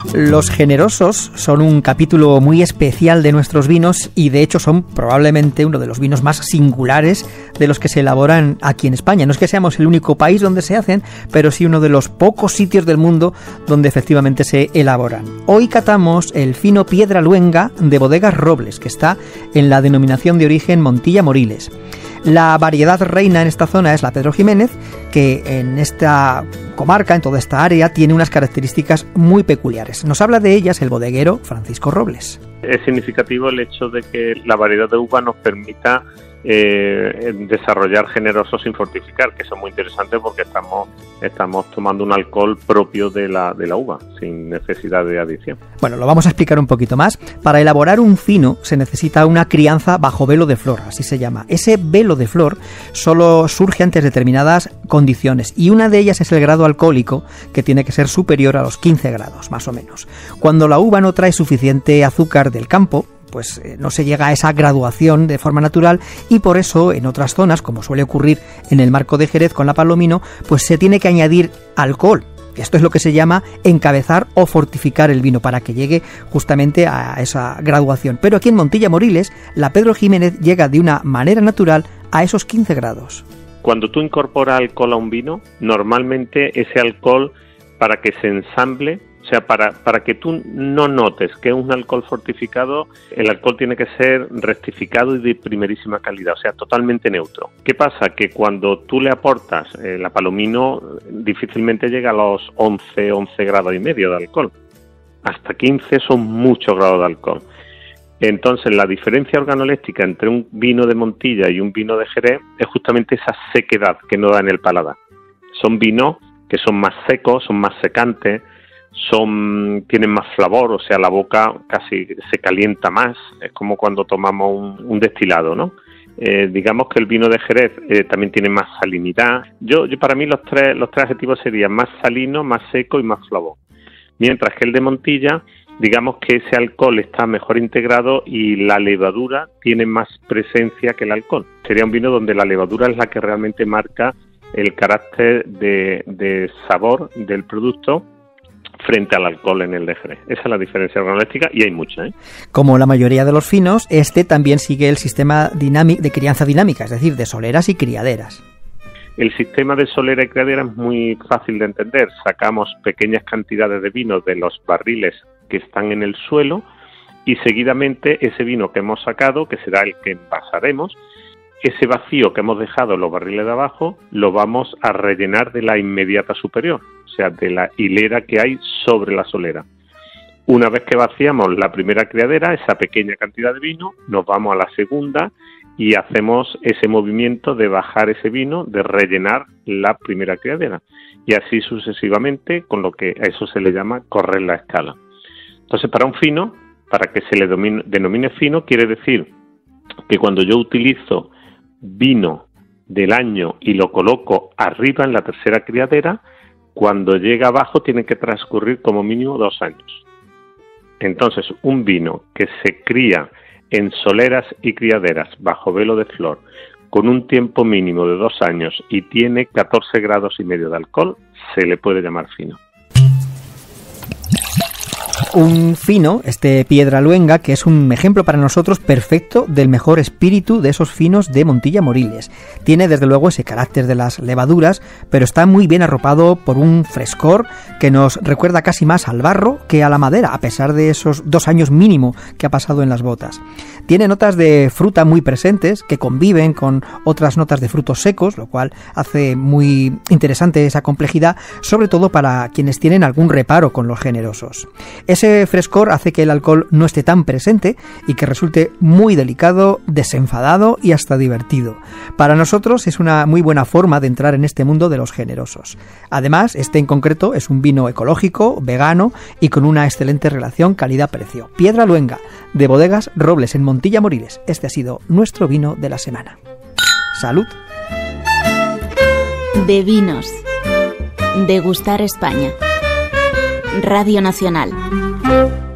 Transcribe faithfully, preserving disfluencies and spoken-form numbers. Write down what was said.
Los generosos son un capítulo muy especial de nuestros vinos y de hecho son probablemente uno de los vinos más singulares de los que se elaboran aquí en España. No es que seamos el único país donde se hacen, pero sí uno de los pocos sitios del mundo donde efectivamente se elaboran. Hoy catamos el fino Piedra Luenga de Bodegas Robles, que está en la denominación de origen Montilla Moriles. La variedad reina en esta zona es la Pedro Jiménez, que en esta comarca, en toda esta área, tiene unas características muy peculiares. Nos habla de ellas el bodeguero Francisco Robles. Es significativo el hecho de que la variedad de uva nos permita eh, desarrollar generosos sin fortificar, que eso es muy interesante porque estamos estamos tomando un alcohol propio de la de la uva, sin necesidad de adición. Bueno, lo vamos a explicar un poquito más. Para elaborar un fino se necesita una crianza bajo velo de flor, así se llama. Ese velo de flor solo surge ante determinadas condiciones y una de ellas es el grado alcohólico, que tiene que ser superior a los quince grados, más o menos. Cuando la uva no trae suficiente azúcar del campo, pues eh, no se llega a esa graduación de forma natural y por eso en otras zonas, como suele ocurrir en el marco de Jerez con la Palomino, pues se tiene que añadir alcohol. Esto es lo que se llama encabezar o fortificar el vino para que llegue justamente a esa graduación. Pero aquí en Montilla Moriles, la Pedro Jiménez llega de una manera natural a esos quince grados. Cuando tú incorporas alcohol a un vino, normalmente ese alcohol, para que se ensamble, o sea, para, para que tú no notes que es un alcohol fortificado, el alcohol tiene que ser rectificado y de primerísima calidad, o sea, totalmente neutro. ¿Qué pasa? Que cuando tú le aportas, eh, la Palomino difícilmente llega a los once, once grados y medio de alcohol. Hasta quince son muchos grados de alcohol. Entonces, la diferencia organoléctrica entre un vino de Montilla y un vino de Jerez es justamente esa sequedad que no da en el paladar. Son vinos que son más secos, son más secantes, son tienen más flavor, o sea, la boca casi se calienta más, es como cuando tomamos un, un destilado, ¿no? Eh, digamos que el vino de Jerez eh, también tiene más salinidad. Yo, yo para mí los tres los tres adjetivos serían más salino, más seco y más flavor. Mientras que el de Montilla, digamos que ese alcohol está mejor integrado y la levadura tiene más presencia que el alcohol. Sería un vino donde la levadura es la que realmente marca el carácter de, de sabor del producto frente al alcohol en el de Jerez. Esa es la diferencia organoléptica y hay mucha, ¿eh? Como la mayoría de los finos, este también sigue el sistema dinámico de crianza dinámica, es decir, de soleras y criaderas. El sistema de solera y criadera es muy fácil de entender. Sacamos pequeñas cantidades de vino de los barriles que están en el suelo y seguidamente ese vino que hemos sacado, que será el que envasaremos, ese vacío que hemos dejado en los barriles de abajo lo vamos a rellenar de la inmediata superior, o sea, de la hilera que hay sobre la solera. Una vez que vaciamos la primera criadera, esa pequeña cantidad de vino, nos vamos a la segunda y hacemos ese movimiento de bajar ese vino, de rellenar la primera criadera. Y así sucesivamente, con lo que a eso se le llama correr la escala. Entonces, para un fino, para que se le domine, denomine fino, quiere decir que cuando yo utilizo vino del año y lo coloco arriba en la tercera criadera, cuando llega abajo tiene que transcurrir como mínimo dos años. Entonces, un vino que se cría en soleras y criaderas bajo velo de flor con un tiempo mínimo de dos años y tiene catorce grados y medio de alcohol, se le puede llamar fino. Un fino, este Piedra Luenga, que es un ejemplo para nosotros perfecto del mejor espíritu de esos finos de Montilla Moriles. Tiene desde luego ese carácter de las levaduras, pero está muy bien arropado por un frescor que nos recuerda casi más al barro que a la madera, a pesar de esos dos años mínimo que ha pasado en las botas. Tiene notas de fruta muy presentes que conviven con otras notas de frutos secos, lo cual hace muy interesante esa complejidad, sobre todo para quienes tienen algún reparo con los generosos. Ese frescor hace que el alcohol no esté tan presente y que resulte muy delicado, desenfadado y hasta divertido. Para nosotros es una muy buena forma de entrar en este mundo de los generosos. Además, este en concreto es un vino ecológico, vegano y con una excelente relación calidad-precio. Piedra Luenga, de Bodegas Robles en Montilla Moriles. Este ha sido nuestro vino de la semana. ¡Salud! De vinos. Degustar España. Radio Nacional.